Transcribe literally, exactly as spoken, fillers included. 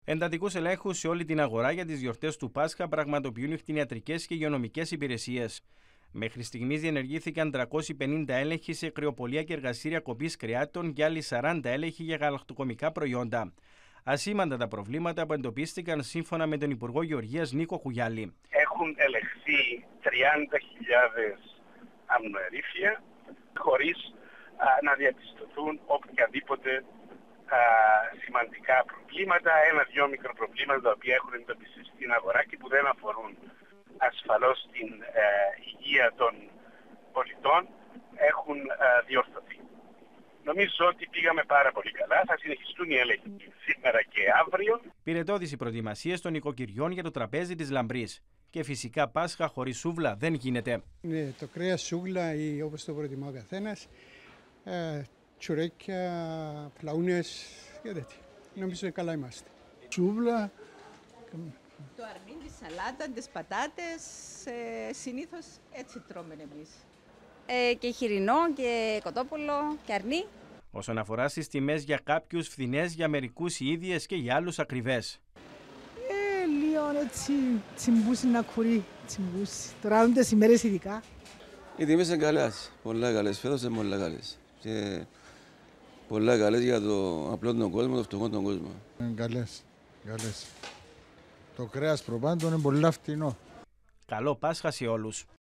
Εντατικούς ελέγχους σε όλη την αγορά για τις γιορτές του Πάσχα πραγματοποιούν οι κτηνιατρικές και υγειονομικές υπηρεσίες. Μέχρι στιγμής διενεργήθηκαν τριακόσιοι πενήντα έλεγχοι σε κρεοπολία και εργαστήρια κοπής κρεάτων και άλλοι σαράντα έλεγχοι για γαλακτοκομικά προϊόντα. Ασήμαντα τα προβλήματα που εντοπίστηκαν σύμφωνα με τον Υπουργό Γεωργίας Νίκο Κουγιάλη. Έχουν ελεγχθεί τριάντα χιλιάδες αμνοερήφια χωρίς α, να διαπιστωθούν οποιαδήποτε α, σημαντικά προβλήματα, ένα-δυο μικροπροβλήματα τα οποία έχουν εντοπιστεί στην αγορά και που δεν αφορούν ασφαλώς την ε, υγεία των πολιτών, έχουν ε, διορθωθεί. Νομίζω ότι πήγαμε πάρα πολύ καλά. Θα συνεχιστούν οι έλεγχοι σήμερα και αύριο. Πυρετώδης οι προετοιμασίες των οικοκυριών για το τραπέζι της Λαμπρής. Και φυσικά Πάσχα χωρίς σούβλα δεν γίνεται. Ναι, το κρέας σούβλα ή όπως το προτιμά ο καθένας, ε, τσουρέκια, πλαούνες και τέτοια. Νομίζω καλά είμαστε. Σούβλα. Το αρνί, τη σαλάτα, τις πατάτες, ε, συνήθως έτσι τρώμε εμείς. Ε, και χοιρινό και κοτόπουλο και αρνί. Όσον αφορά στις τιμές για κάποιους φθηνές, για μερικούς οι ίδιες και για άλλους ακριβές. Ε, λίγο έτσι τσιμπούσει να κουρεί, τσιμπούσει. Τώρα είναι τις ημέρες ειδικά. Οι τιμές είναι καλές, πολλά καλές, φέτος είναι πολλά καλές. Και πολλά καλές για το απλό τον κόσμο, το φτωχό τον κόσμο. Είναι καλές, καλές. Το κρέας προπάντων είναι πολύ φτηνό. Καλό Πάσχα σε όλους.